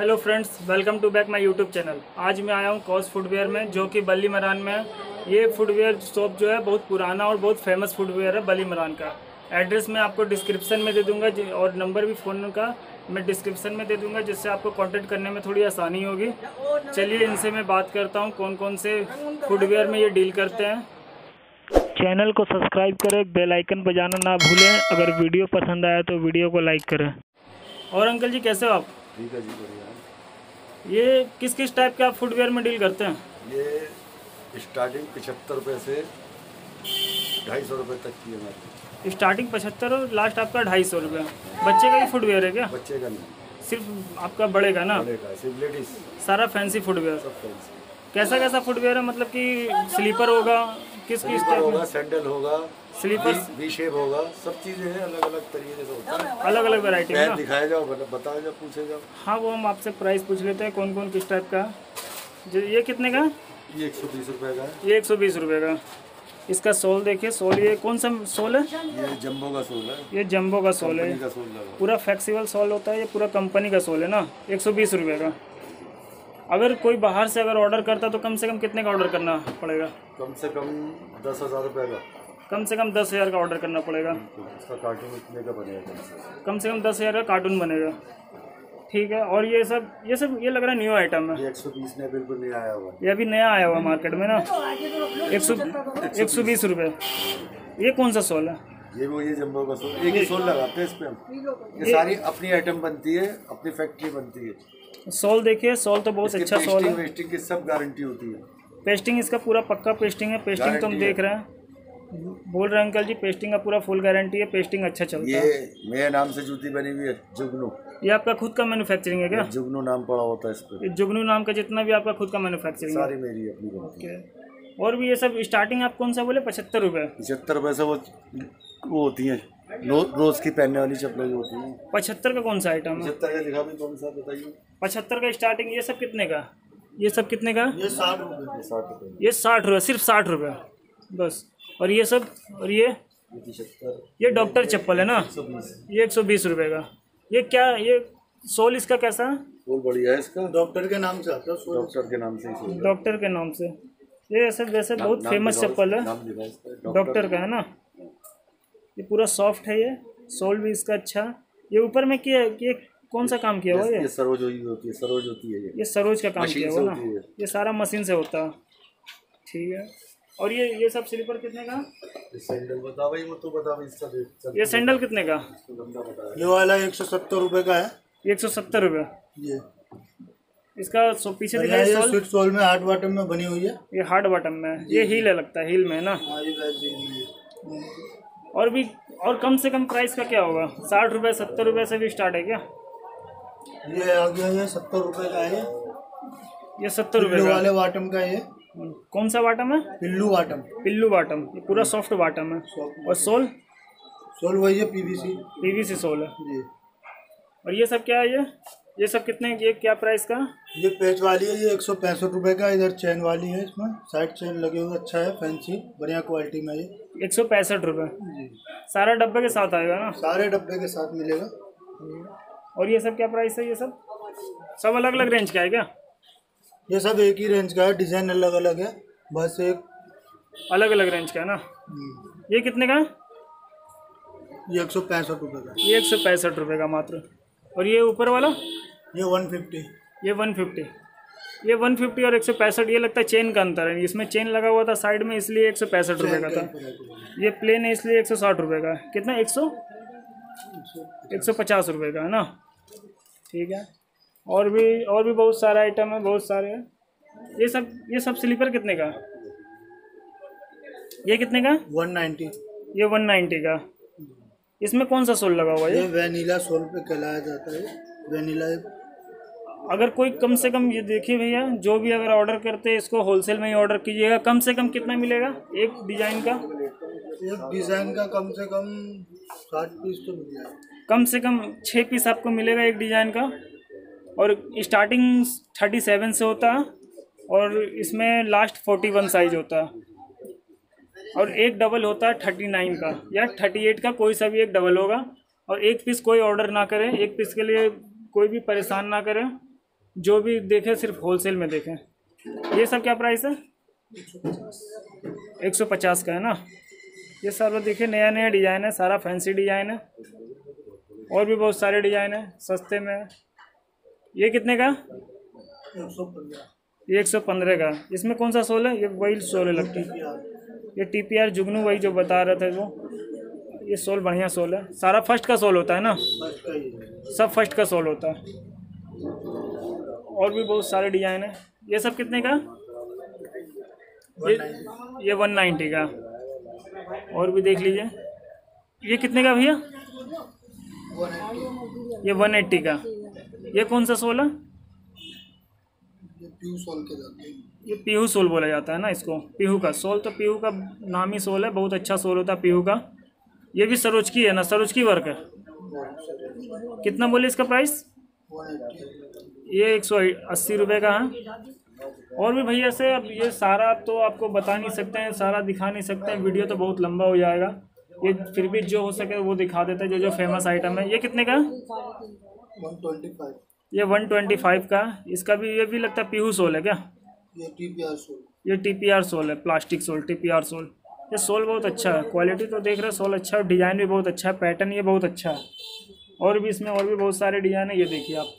Hello friends, welcome to back my YouTube channel. आज मैं आया हूँ कॉस फुटवेयर में, जो कि बली मरान में है। ये फुटवेयर शॉप जो है बहुत पुराना और बहुत फेमस फुटवेयर है बली मरान का। एड्रेस मैं आपको डिस्क्रिप्शन में दे दूंगा और नंबर भी फ़ोन का मैं डिस्क्रिप्शन में दे दूंगा, जिससे आपको कांटेक्ट करने में थोड़ी आसानी होगी। चलिए इनसे मैं बात करता हूँ कौन कौन से फुटवेयर में ये डील करते हैं। चैनल को सब्सक्राइब करें, बेल आइकन बजाना ना भूलें। अगर वीडियो पसंद आया तो वीडियो को लाइक करें। और अंकल जी कैसे हो आप? ठीक है जी, बढ़िया। ये किस किस टाइप के आप फुटवेयर में डील करते हैं? ये स्टार्टिंग 75 रुपये से 250 रुपये तक की है हमारी। स्टार्टिंग 75 और लास्ट आपका 250 रुपये। बच्चे का ही फुटवेयर है क्या? बच्चे का नहीं, सिर्फ आपका बड़े का ना? बड़े का, सिर्फ लेडीज। सारा फैंसी फुटवेयर। सब फैंसी। कैसा कैसा फुटवेयर है, मतलब कि स्लीपर होगा, किस किस टाइप होगा, में? सैंडल होगा, स्लीपर वी शेप होगा, सब चीज़ें हैं, अलग अलग तरीके से होता है। अलग अलग वैरायटी में ना? दिखाया जाओ, बताया जाओ, पूछे जाओ। हाँ, वो हम आपसे प्राइस पूछ लेते हैं कौन कौन किस टाइप का। जो ये कितने का? ये 120 रुपये का है। ये 120 रुपये का। इसका सोल देखिए, सोल ये कौन सा सोल है? ये जंबो का सोल है। ये जंबो का सोल है। कंपनी का सोल लगा। पूरा फ्लेक्सिबल सोल होता है, ये पूरा कंपनी का सोल है ना। 120 रुपये का। अगर कोई बाहर से अगर ऑर्डर करता तो कम से कम कितने का ऑर्डर करना पड़ेगा? कम से कम 10,000 रुपये का। कम से कम 10,000 का ऑर्डर करना पड़ेगा। इसका कार्टून इतने का बनेगा। कम से कम 10,000 का कार्टून बनेगा। ठीक है। और ये सब ये लग रहा है न्यू आइटम है। ये 120 में बिल्कुल नहीं आया हुआ। ये अभी नया आया हुआ मार्केट में ना। 120 रुपये। ये कौन सा सोल है? ये जंबो का सोल, एक ही सोल लगाते हैं इस पे हम। ये सारी अपनी आइटम बनती है, अपनी फैक्ट्री बनती है। सोल देखिए, सोल तो बहुत अच्छा सोल है। पेस्टिंग की सब गारंटी होती है। पेस्टिंग इसका पूरा पक्का पेस्टिंग है। पेस्टिंग तो हम देख रहे हैं, बोल रहे हैं अंकल जी, पेस्टिंग का पूरा फुल गारंटी है। पेस्टिंग अच्छा चलता है। ये मेरे नाम से जूती बनी हुई है, जुगनू। ये आपका खुद का मैन्युफैक्चरिंग है क्या? जुगनू नाम पड़ा होता है इस पे। ये जुगनू नाम का जितना भी आपका खुद का मैन्युफैक्चरिंग है? सारी मेरी अपनी बनती है। और भी ये सब स्टार्टिंग आप कौन सा बोले? 75 रुपये। 75 रुपये से वो होती है रोज की पहनने वाली चप्पलें जो होती हैं। 75 का कौन सा आइटम है? 75 का लिखा भी कौन सा बताइए? 75 का स्टार्टिंग। ये सब कितने का? ये सब कितने का? ये 60 रुपये। 60 रुपये। ये 60 रुपये, सिर्फ 60 रुपये बस। और ये सब, और ये 75। ये डॉक्टर चप्पल है ना? 120। ये 120 रुपये का। ये क्या, ये सोल इसका कैसा है? सोल बढ़िया है इसका, डॉक्टर के नाम से आता है। डॉक्टर के नाम से ही सोल। डॉक्टर के नाम से। ये ऐसे वैसे बहुत फेमस चप्पल है, डॉक्टर का है ना। ये पूरा सॉफ्ट है, ये सोल भी इसका अच्छा। ये ऊपर में क्या, ये कौन सा काम किया हुआ है? ये सरोज होती है, सरोज होती है। ये सरोज का काम किया हुआ ना। ये सारा मशीन से होता है। ठीक है। और ये सब स्लीपर कितने का? सैंडल बता भाई, वो तो बता भाई इसका। ये सैंडल कितने का? ये वाला 170 रुपये का है। 170 रुपये। ये इसका पीछे दिखाई सोल। स्विच सोल में हार्ड बॉटम में बनी हुई है। ये हार्ड बॉटम में, ये हील है लगता है, हील में है ना। और भी, और कम से कम प्राइस का क्या होगा? 60 रुपये 70 रुपये से भी स्टार्ट है क्या? ये आ गया, ये 70 रुपये का है। ये 70 रुपये वाले बॉटम का ये। कौन सा बॉटम है? पिल्लू बॉटम। पिल्लू बॉटम। ये पूरा सॉफ्ट बॉटम है। और सोल? सोल वही है, पीवीसी सोल है जी। और ये सब क्या है? ये सब कितने, ये क्या प्राइस का? ये पेच वाली है, ये 165 रुपये का। इधर चेन वाली है, इसमें साइड चेन लगे हुए, अच्छा है, फैंसी बढ़िया क्वालिटी में। ये 165 रुपये जी। सारा डब्बे के साथ आएगा ना? सारे डब्बे के साथ मिलेगा। और ये सब क्या प्राइस है? ये सब अलग अलग रेंज का है क्या? ये सब एक ही रेंज का है, डिज़ाइन अलग अलग है, बस एक अलग अलग रेंज का है ना। ये कितने का? ये 165 रुपये का। ये 165 रुपये का मात्र। और ये ऊपर वाला? ये 150। ये 150। ये 150 और 165, ये लगता है चेन का अंतर है। इसमें चेन लगा हुआ था साइड में, इसलिए 165 रुपये का था। ये प्लेन है, इसलिए 160 रुपये का है। कितना? 150 रुपये का है ना। ठीक है। और भी बहुत सारा आइटम है, बहुत सारे हैं। ये सब स्लीपर कितने का? ये कितने का? 190। ये 190 का। इसमें कौन सा सोल लगा हुआ है? ये वेनिला सोल पे कहलाया जाता है, वेनिला। अगर कोई कम से कम, ये देखिए भैया, जो भी अगर ऑर्डर करते हैं इसको होलसेल में ही ऑर्डर कीजिएगा। कम से कम कितना मिलेगा एक डिज़ाइन का? एक डिज़ाइन का कम से कम 60 पीस तो मिल जाएगा। कम से कम 6 पीस आपको मिलेगा एक डिज़ाइन का। और स्टार्टिंग 37 से होता है, और इसमें लास्ट 41 साइज होता है। और एक डबल होता है 39 का या 38 का, कोई सा भी एक डबल होगा। और एक पीस कोई ऑर्डर ना करें, एक पीस के लिए कोई भी परेशान ना करें। जो भी देखें सिर्फ होलसेल में देखें। ये सब क्या प्राइस है? 150 का है ना। ये सारा देखिए नया नया डिज़ाइन है, सारा फैंसी डिज़ाइन है और भी बहुत सारे डिज़ाइन है सस्ते में। ये कितने का? 115। ये 115 का। इसमें कौन सा सोल है? ये वही सोल है लगता है, ये TPR जुगनू वही जो बता रहे थे वो। ये सोल बढ़िया सोल है, सारा फर्स्ट का सोल होता है ना, सब फर्स्ट का सोल होता है। और भी बहुत सारे डिज़ाइन है। ये सब कितने का? ये 190 का। और भी देख लीजिए। ये कितने का भैया? ये 180 का। ये कौन सा सोल है? ये पीहू सोल बोला जाता है ना इसको, पीहू का सोल। तो पीहू का नामी सोल है, बहुत अच्छा सोल होता है पीहू का। ये भी सरोजकी है ना, सरोजकी वर्क है। कितना बोले इसका प्राइस? ये 180 रुपये का है। और भी भैया से अब ये सारा तो आपको बता नहीं सकते हैं, सारा दिखा नहीं सकते हैं, वीडियो तो बहुत लंबा हो जाएगा। ये फिर भी जो हो सके वो दिखा देते हैं, जो जो फेमस आइटम है। ये कितने का? 125। ये 125 का। इसका भी ये भी लगता है पीहू सोल है क्या? ये TPR सोल। ये TPR सोल है, प्लास्टिक सोल, TPR सोल। ये सोल बहुत अच्छा है, क्वालिटी तो देख रहे हैं, सोल अच्छा है, डिज़ाइन भी बहुत अच्छा है, पैटर्न ये बहुत अच्छा है। और भी इसमें और भी बहुत सारे डिज़ाइन है। ये देखिए आप।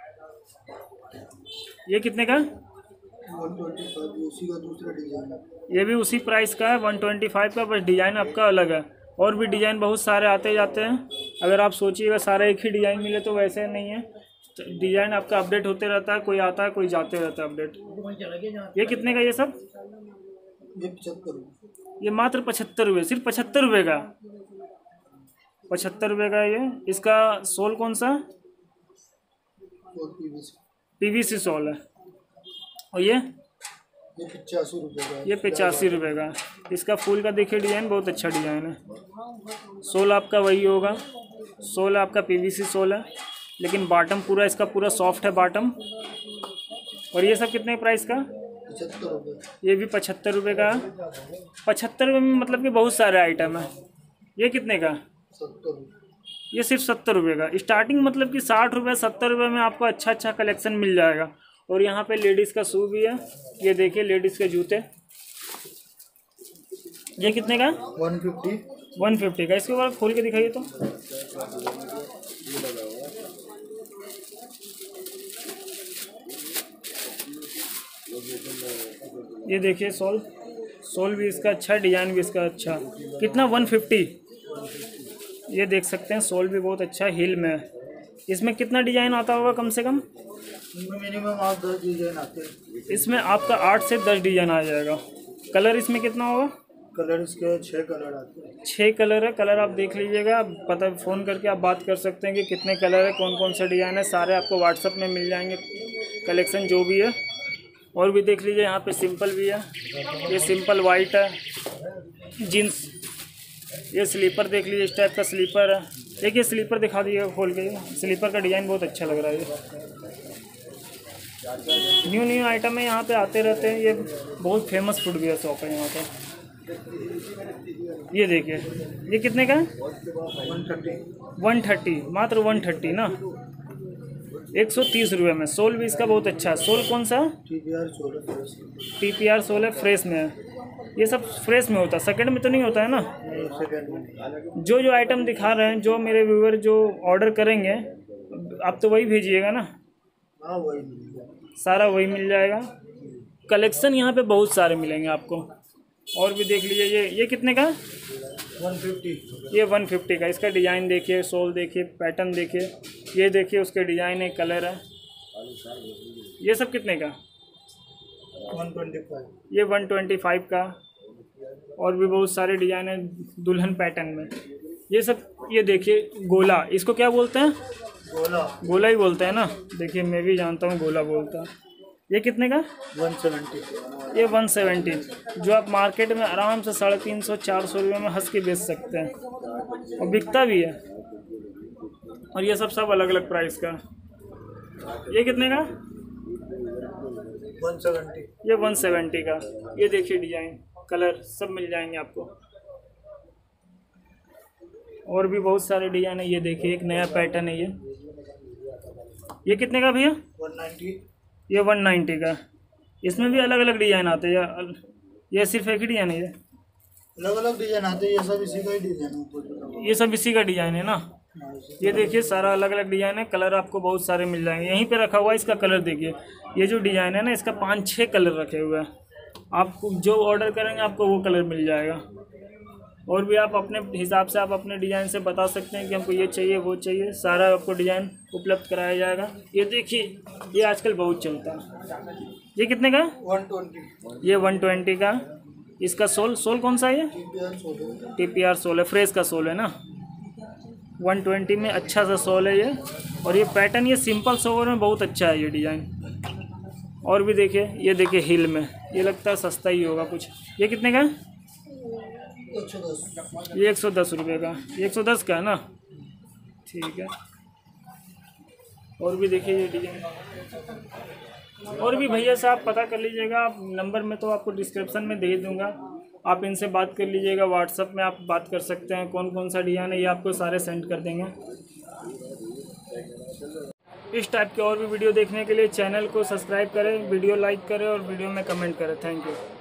ये कितने का? 125। उसी का दूसरा डिजाइन है। ये भी उसी प्राइस का है, 125 का, बस डिज़ाइन आपका अलग है। और भी डिज़ाइन बहुत सारे आते जाते हैं। अगर आप सोचिएगा सारा एक ही डिज़ाइन मिले तो वैसे नहीं है, डिज़ाइन आपका अपडेट होते रहता है, कोई आता है कोई जाते रहता है अपडेट। ये कितने का? ये सब ये 75। ये मात्र 75 रुपये, सिर्फ 75 रुपये का। 75 रुपये का ये। इसका सोल कौन सा? PVC सोल है। और ये 85 रुपये का। ये 85 रुपये का। इसका फूल का देखिए डिज़ाइन बहुत अच्छा डिज़ाइन है। सोल आपका वही होगा, सोल आपका PVC सोल है, लेकिन बॉटम पूरा इसका पूरा सॉफ्ट है बॉटम। और ये सब कितने प्राइस का? 75 रुपये। ये भी 75 रुपये का। 75 रुपये में मतलब कि बहुत सारे आइटम है। ये कितने का? 70। ये सिर्फ 70 रुपये का। स्टार्टिंग मतलब कि 60 रुपये 70 रुपये में आपको अच्छा अच्छा कलेक्शन मिल जाएगा। और यहाँ पे लेडीज़ का शू भी है, ये देखिए लेडीज़ के जूते। ये कितने का? 150। 150 का। इसके बाद खोल के दिखाइए तो। ये देखिए सोल, सोल भी इसका अच्छा, डिज़ाइन भी इसका अच्छा। कितना? 150। ये देख सकते हैं सोल भी बहुत अच्छा हिल में है। इसमें कितना डिज़ाइन आता होगा कम से कम? मिनिमम 8-10 डिजाइन आते हैं। इसमें आपका 8 से 10 डिज़ाइन आ जाएगा। कलर इसमें कितना होगा? कलर इसके 6 कलर आते हैं। 6 कलर है। कलर आप देख लीजिएगा, पता फ़ोन करके आप बात कर सकते हैं कि कितने कलर है, कौन कौन सा डिज़ाइन है, सारे आपको व्हाट्सएप में मिल जाएंगे कलेक्शन जो भी है। और भी देख लीजिए, यहाँ पे सिंपल भी है, ये सिंपल वाइट है जीन्स। ये स्लीपर देख लीजिए, इस टाइप का स्लीपर है। देखिए स्लीपर दिखा दीजिएगा खोल के। स्लीपर का डिज़ाइन बहुत अच्छा लग रहा है। न्यू न्यू आइटम है, यहाँ पे आते रहते हैं। ये बहुत फेमस फुटवियर शॉप है यहाँ पे। ये देखिए, ये कितने का है? 130। मात्र 130 ना, 130 रुपये में। सोल भी इसका बहुत अच्छा है। सोल कौन सा? TPR सोल है, फ्रेश में है। ये सब फ्रेश में होता है, सेकंड में तो नहीं होता है ना। जो जो आइटम दिखा रहे हैं, जो मेरे व्यूअर जो ऑर्डर करेंगे, आप तो वही भेजिएगा ना। हाँ वही सारा वही मिल जाएगा। कलेक्शन यहाँ पे बहुत सारे मिलेंगे आपको। और भी देख लीजिए। ये कितने का? 150। ये 150 का। इसका डिज़ाइन देखिए, सोल देखिए, पैटर्न देखिए। ये देखिए उसके डिज़ाइन है, कलर है। ये सब कितने का? 125। ये 125 का। और भी बहुत सारे डिज़ाइन है दुल्हन पैटर्न में। ये सब, ये देखिए गोला, इसको क्या बोलते हैं? गोला। गोला ही बोलते हैं ना। देखिए मैं भी जानता हूँ गोला बोलता है। ये कितने का? 170। ये 170, जो आप मार्केट में आराम से 350-400 रुपये में हंस के बेच सकते हैं, और बिकता भी है। और ये सब अलग अलग प्राइस का। ये कितने का? 170। ये 170 का। ये देखिए डिज़ाइन, कलर सब मिल जाएंगे आपको। और भी बहुत सारे डिज़ाइन है। ये देखिए एक नया पैटर्न है ये कितने का भैया? 190। ये 190 का। इसमें भी अलग अलग डिज़ाइन आते हैं, ये सिर्फ एक ही डिज़ाइन है? ये अलग अलग डिज़ाइन आते हैं, ये सब इसी का ही डिज़ाइन है। ये सब इसी का डिज़ाइन है ना? ये देखिए सारा अलग अलग डिज़ाइन है, कलर आपको बहुत सारे मिल जाएंगे। यहीं पे रखा हुआ है इसका कलर, देखिए ये जो डिज़ाइन है ना, इसका 5-6 कलर रखे हुए हैं। आपको जो ऑर्डर करेंगे आपको वो कलर मिल जाएगा। और भी आप अपने हिसाब से आप अपने डिज़ाइन से बता सकते हैं कि हमको ये चाहिए वो चाहिए, सारा आपको डिज़ाइन उपलब्ध कराया जाएगा। ये देखिए ये आजकल बहुत चलता है। ये कितने का? 120। ये 120 का। इसका सोल कौन सा है? ये TPR सोल है, फ्रेश का सोल है ना। 120 में अच्छा सा सोल है ये। और ये पैटर्न ये सिंपल सोवर में बहुत अच्छा है ये डिज़ाइन। और भी देखिए, ये देखिए हिल में, ये लगता है सस्ता ही होगा कुछ। ये कितने का? 110। ये 110 रुपये का। 110 का है ना, ठीक है। और भी देखिए ये डिज़ाइन, और भी भैया से आप पता कर लीजिएगा। आप नंबर में तो आपको डिस्क्रिप्शन में दे दूंगा, आप इनसे बात कर लीजिएगा। व्हाट्सएप में आप बात कर सकते हैं, कौन कौन सा डिज़ाइन है ये आपको सारे सेंड कर देंगे। इस टाइप के और भी वीडियो देखने के लिए चैनल को सब्सक्राइब करें, वीडियो लाइक करें और वीडियो में कमेंट करें। Thank you.